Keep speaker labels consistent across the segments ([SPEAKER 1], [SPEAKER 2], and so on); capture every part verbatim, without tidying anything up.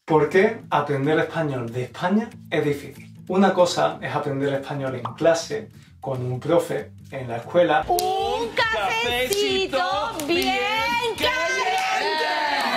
[SPEAKER 1] ¿Por qué aprender español de España es difícil? Una cosa es aprender español en clase, con un profe, en la escuela.
[SPEAKER 2] ¡Un cafecito bien caliente!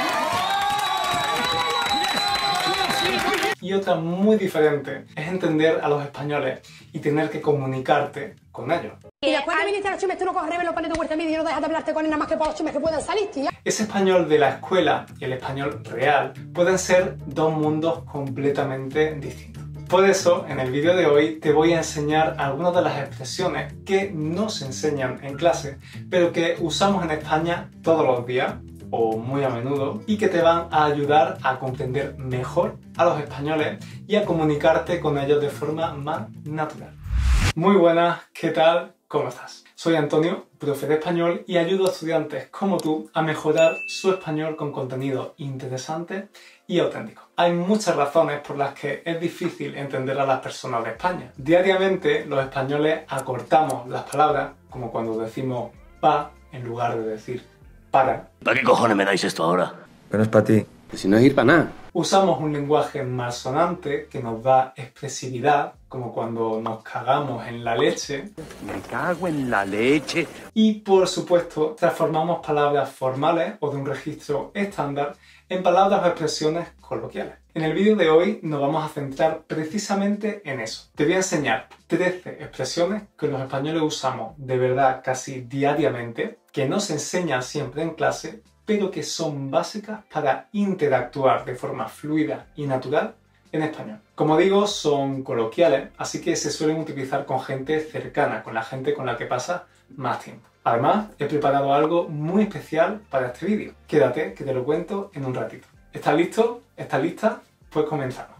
[SPEAKER 1] Y otra muy diferente es entender a los españoles y tener que comunicarte con ellos.
[SPEAKER 3] Y después que viniste a los chimes, tú no coges revés, lo pones de vuelta medio y no dejas de hablarte con él nada más que por los chimes que puedan salir, tía.
[SPEAKER 1] Ese español de la escuela y el español real pueden ser dos mundos completamente distintos. Por eso, en el vídeo de hoy te voy a enseñar algunas de las expresiones que no se enseñan en clase, pero que usamos en España todos los días, o muy a menudo, y que te van a ayudar a comprender mejor a los españoles y a comunicarte con ellos de forma más natural. Muy buenas, ¿qué tal? ¿Cómo estás? Soy Antonio, profe de español, y ayudo a estudiantes como tú a mejorar su español con contenido interesante y auténtico. Hay muchas razones por las que es difícil entender a las personas de España. Diariamente los españoles acortamos las palabras, como cuando decimos pa en lugar de decir para.
[SPEAKER 4] ¿Para qué cojones me dais esto ahora?
[SPEAKER 5] Pero no es para ti.
[SPEAKER 6] Si no es ir para nada.
[SPEAKER 1] Usamos un lenguaje malsonante que nos da expresividad, como cuando nos cagamos en la leche.
[SPEAKER 4] Me cago en la leche.
[SPEAKER 1] Y, por supuesto, transformamos palabras formales o de un registro estándar en palabras o expresiones coloquiales. En el vídeo de hoy nos vamos a centrar precisamente en eso. Te voy a enseñar trece expresiones que los españoles usamos de verdad casi diariamente, que no se enseñan siempre en clase, pero que son básicas para interactuar de forma fluida y natural en español. Como digo, son coloquiales, así que se suelen utilizar con gente cercana, con la gente con la que pasas más tiempo. Además, he preparado algo muy especial para este vídeo. Quédate, que te lo cuento en un ratito. ¿Estás listo? ¿Estás lista? Pues comenzamos.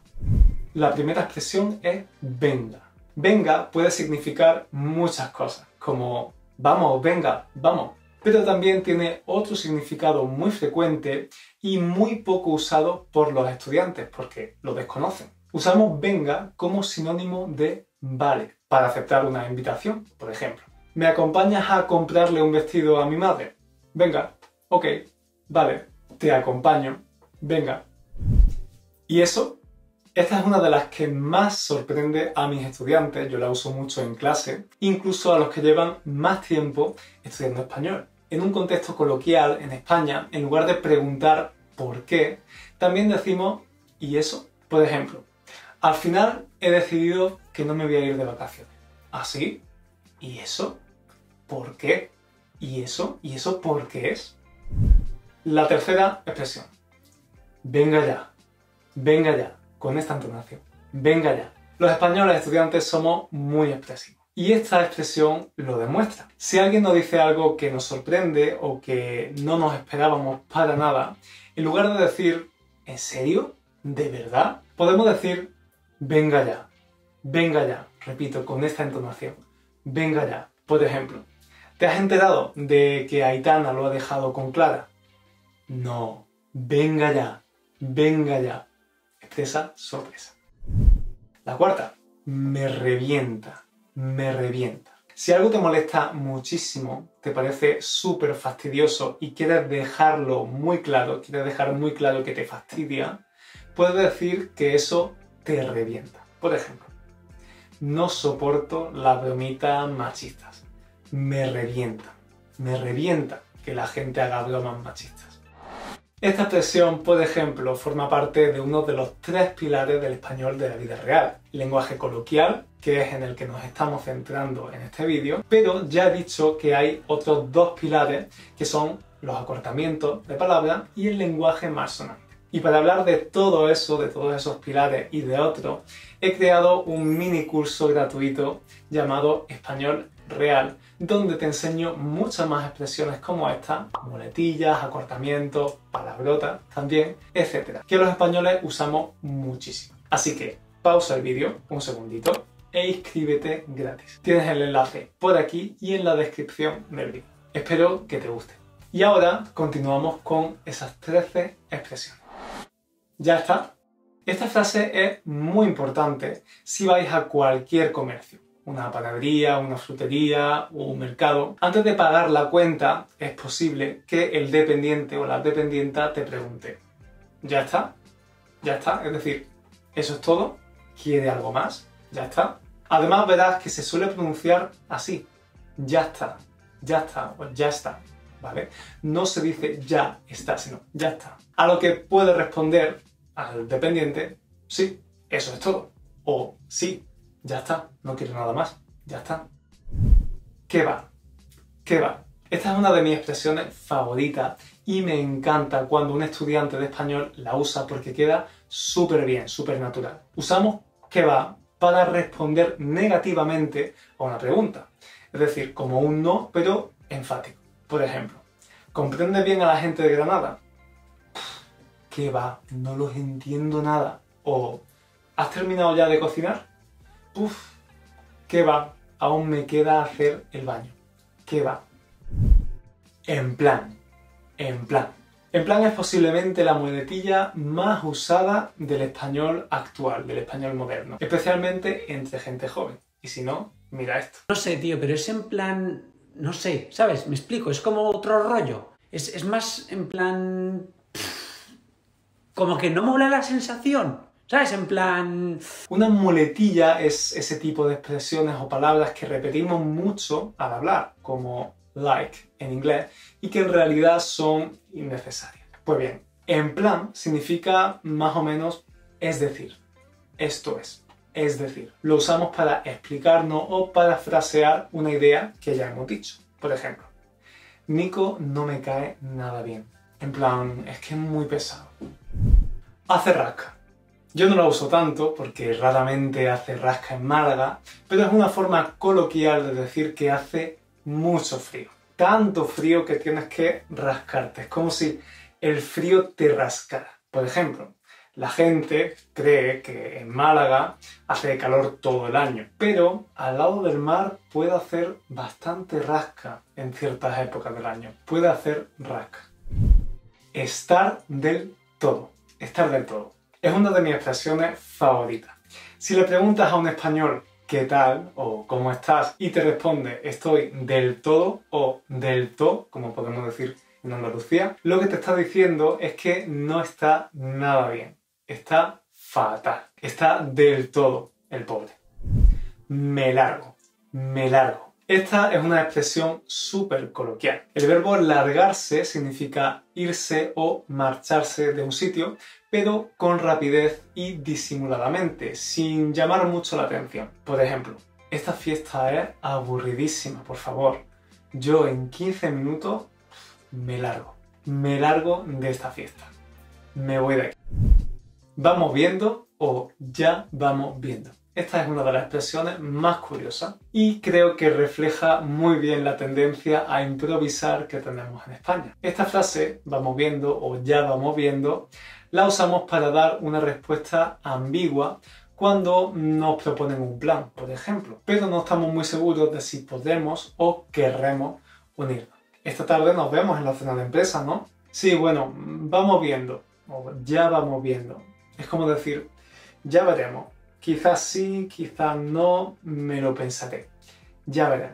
[SPEAKER 1] La primera expresión es venga. Venga puede significar muchas cosas, como vamos, venga, vamos. Pero también tiene otro significado muy frecuente y muy poco usado por los estudiantes porque lo desconocen. Usamos venga como sinónimo de vale para aceptar una invitación, por ejemplo. ¿Me acompañas a comprarle un vestido a mi madre? Venga, ok, vale, te acompaño, venga. ¿Y eso? Esta es una de las que más sorprende a mis estudiantes, yo la uso mucho en clase, incluso a los que llevan más tiempo estudiando español. En un contexto coloquial en España, en lugar de preguntar por qué, también decimos ¿y eso? Por ejemplo, al final he decidido que no me voy a ir de vacaciones. ¿Así? ¿Y eso? ¿Por qué? ¿Y eso? ¿Y eso por qué es? La tercera expresión. Venga ya. Venga ya. Con esta entonación. Venga ya. Los españoles estudiantes somos muy expresivos. Y esta expresión lo demuestra. Si alguien nos dice algo que nos sorprende o que no nos esperábamos para nada, en lugar de decir ¿en serio? ¿De verdad? Podemos decir venga ya. Venga ya. Repito, con esta entonación. Venga ya. Por ejemplo, ¿te has enterado de que Aitana lo ha dejado con Clara? No. Venga ya. Venga ya. Expresa sorpresa. La cuarta. Me revienta. Me revienta. Si algo te molesta muchísimo, te parece súper fastidioso y quieres dejarlo muy claro, quieres dejar muy claro que te fastidia, puedes decir que eso te revienta. Por ejemplo, no soporto las bromitas machistas. Me revienta. Me revienta que la gente haga bromas machistas. Esta expresión, por ejemplo, forma parte de uno de los tres pilares del español de la vida real. Lenguaje coloquial, que es en el que nos estamos centrando en este vídeo, pero ya he dicho que hay otros dos pilares que son los acortamientos de palabras y el lenguaje malsonante. Y para hablar de todo eso, de todos esos pilares y de otros, he creado un mini curso gratuito llamado Español Real, donde te enseño muchas más expresiones como esta, muletillas, acortamientos, palabrotas también, etcétera, que los españoles usamos muchísimo. Así que pausa el vídeo un segundito e inscríbete gratis. Tienes el enlace por aquí y en la descripción del vídeo. Espero que te guste. Y ahora continuamos con esas trece expresiones. ¿Ya está? Esta frase es muy importante si vais a cualquier comercio. Una panadería, una frutería o un mercado. Antes de pagar la cuenta, es posible que el dependiente o la dependienta te pregunte ¿ya está? ya está. Es decir, eso es todo. ¿Quiere algo más? Ya está. Además verás que se suele pronunciar así. Ya está, ya está, o ya está, ¿vale? No se dice ya está, sino ya está. A lo que puede responder al dependiente, sí, eso es todo. O sí, ya está, no quiero nada más, ya está. ¿Qué va? ¿Qué va? Esta es una de mis expresiones favoritas y me encanta cuando un estudiante de español la usa porque queda súper bien, súper natural. Usamos ¿qué va? Para responder negativamente a una pregunta. Es decir, como un no, pero enfático. Por ejemplo, ¿comprende bien a la gente de Granada? ¿Qué va? No los entiendo nada. O ¿has terminado ya de cocinar? Uf, ¿qué va? Aún me queda hacer el baño. ¿Qué va? En plan, en plan. En plan es posiblemente la muletilla más usada del español actual, del español moderno, especialmente entre gente joven. Y si no, mira esto.
[SPEAKER 5] No sé, tío, pero es en plan... No sé, ¿sabes? Me explico, es como otro rollo. Es, es más en plan... Como que no mola la sensación, ¿sabes? En plan...
[SPEAKER 1] Una muletilla es ese tipo de expresiones o palabras que repetimos mucho al hablar, como like en inglés, y que en realidad son innecesarias. Pues bien, en plan significa más o menos es decir, esto es, es decir. Lo usamos para explicarnos o para frasear una idea que ya hemos dicho. Por ejemplo, Nico no me cae nada bien. En plan, es que es muy pesado. Hace rasca. Yo no lo uso tanto porque raramente hace rasca en Málaga, pero es una forma coloquial de decir que hace mucho frío. Tanto frío que tienes que rascarte. Es como si el frío te rascara. Por ejemplo, la gente cree que en Málaga hace calor todo el año, pero al lado del mar puede hacer bastante rasca en ciertas épocas del año. Puede hacer rasca. Estar del todo. Estar del todo. Es una de mis expresiones favoritas. Si le preguntas a un español ¿qué tal? O ¿cómo estás? Y te responde estoy del todo o del todo, como podemos decir en Andalucía, lo que te está diciendo es que no está nada bien. Está fatal. Está del todo el pobre. Me largo. Me largo. Esta es una expresión súper coloquial. El verbo largarse significa irse o marcharse de un sitio, pero con rapidez y disimuladamente, sin llamar mucho la atención. Por ejemplo, esta fiesta es aburridísima, por favor. Yo en quince minutos me largo. Me largo de esta fiesta. Me voy de aquí. Vamos viendo o ya vamos viendo. Esta es una de las expresiones más curiosas y creo que refleja muy bien la tendencia a improvisar que tenemos en España. Esta frase, vamos viendo o ya vamos viendo, la usamos para dar una respuesta ambigua cuando nos proponen un plan, por ejemplo, pero no estamos muy seguros de si podremos o querremos unirnos. Esta tarde nos vemos en la cena de empresa, ¿no? Sí, bueno, vamos viendo o ya vamos viendo. Es como decir, ya veremos. Quizás sí, quizás no, me lo pensaré. Ya veremos.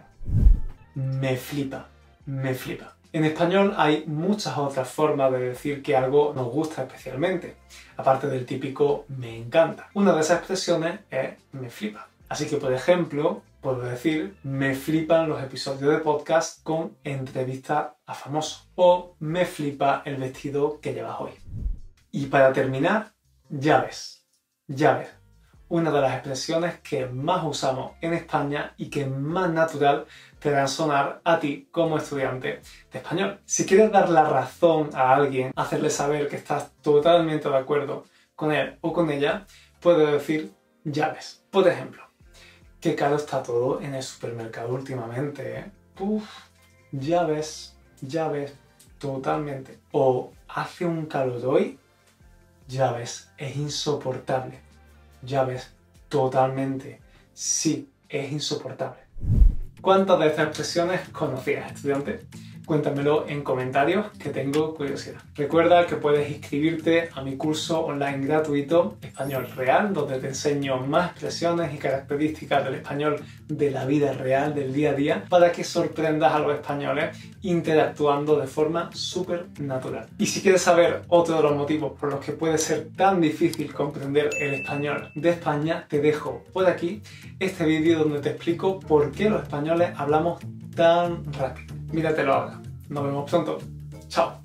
[SPEAKER 1] Me flipa, me flipa. En español hay muchas otras formas de decir que algo nos gusta especialmente, aparte del típico me encanta. Una de esas expresiones es me flipa. Así que, por ejemplo, puedo decir me flipan los episodios de podcast con entrevistas a famosos o me flipa el vestido que llevas hoy. Y para terminar, ya ves, ya ves. Una de las expresiones que más usamos en España y que más natural te harán sonar a ti como estudiante de español. Si quieres dar la razón a alguien, hacerle saber que estás totalmente de acuerdo con él o con ella, puedes decir ya ves. Por ejemplo, qué caro está todo en el supermercado últimamente, ¿eh? Uf, ya ves, ya ves, totalmente. O hace un calor hoy, ya ves, es insoportable. Ya ves, totalmente. Sí, es insoportable. ¿Cuántas de estas expresiones conocías, estudiante? Cuéntamelo en comentarios, que tengo curiosidad. Recuerda que puedes inscribirte a mi curso online gratuito Español Real, donde te enseño más expresiones y características del español de la vida real, del día a día, para que sorprendas a los españoles interactuando de forma súper natural. Y si quieres saber otro de los motivos por los que puede ser tan difícil comprender el español de España, te dejo por aquí este vídeo donde te explico por qué los españoles hablamos tan rápido. Míratelo ahora. Nos vemos pronto. Chao.